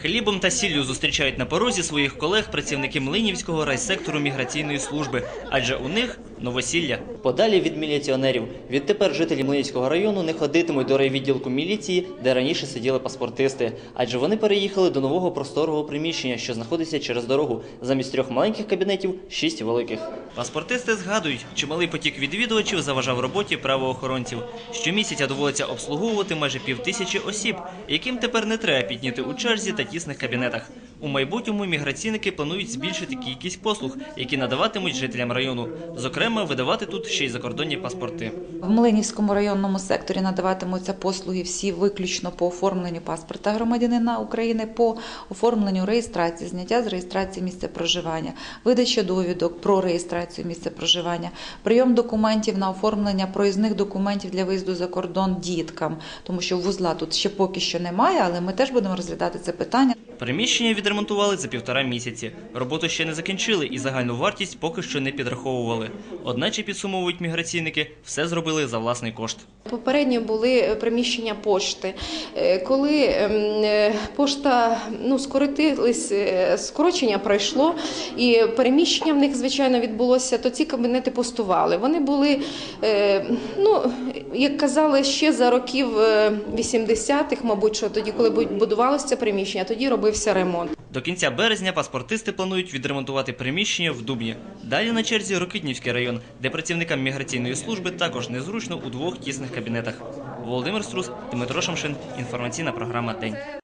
Хлібом та сіллю зустрічають на порозі своїх колег працівники Млинівського райсектору міграційної служби, адже у них новосілля. Подалі від міліціонерів. Відтепер жителі Млинівського району не ходитимуть до райвідділку міліції, де раніше сиділи паспортисти, адже вони переїхали до нового просторого приміщення, що знаходиться через дорогу. Замість 3 маленьких кабінетів – 6 великих. Паспортисти згадують, чималий потік відвідувачів заважав роботі правоохоронців. Щомісяця доводиться обслуговувати майже 5000 осіб, яким тепер не треба підняти у черзі та тісних кабінетах. У майбутньому міграційники планують збільшити кількість послуг, які надаватимуть жителям району. Зокрема, видавати тут ще й закордонні паспорти. В Млинівському районному секторі надаватимуться послуги всі виключно по оформленню паспорта громадянина України, по оформленню реєстрації, зняття з реєстрації місця проживання, видача довідок про реєстрацію місця проживання, прийом документів на оформлення проїзних документів для виїзду за кордон діткам, тому що вузла тут ще поки що немає, але ми теж будемо розглядати це питання. Приміщення відремонтували за 1,5 місяці. Роботу ще не закінчили і загальну вартість поки що не підраховували. Одначе, підсумовують міграційники, все зробили за власний кошт. Попередньо були приміщення пошти. Коли пошта скорочення пройшло і переміщення в них, звичайно, відбулося, то ці кабінети пустували. Вони були, як казали, ще за років 80-х, мабуть, що тоді, коли будувалося це приміщення, тоді робився ремонт. До кінця березня паспортисти планують відремонтувати приміщення в Дубні. Далі на черзі Рокитнівський район, де працівникам міграційної служби також незручно у 2 тісних кабінетах. Володимир Струс, Дмитро Шамшин. Інформаційна програма «День».